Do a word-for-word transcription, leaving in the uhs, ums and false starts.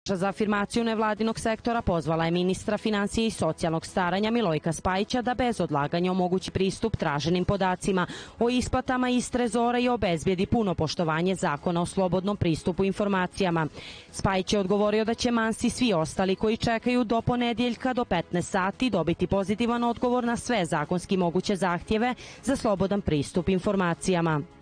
Za afirmaciju nevladinog sektora pozvala je ministra finansija i socijalnog staranja Milojka Spajića da bez odlaganja omogući pristup traženim podacima o isplatama iz Trezora i obezbijedi puno poštovanje zakona o slobodnom pristupu informacijama. Spajić je odgovorio da će Mans i svi ostali koji čekaju do ponedjeljka do petnaest sati dobiti pozitivan odgovor na sve zakonski moguće zahtjeve za slobodan pristup informacijama.